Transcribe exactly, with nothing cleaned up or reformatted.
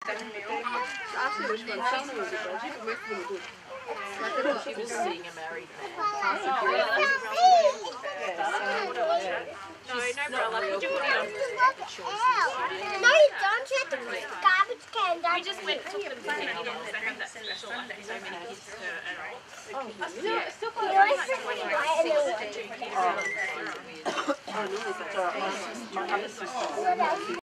Actually, which one? Some of them are good. Most of them are good. She was seeing a married man. No, no umbrella. Put your hoodie on. No, you don't. You have to put the garbage can down. We just went and took them to Sydney because they have that special, like, so many kids per adult. Oh, Yeah. still You always put it right in the Two kids. Oh, no, it's a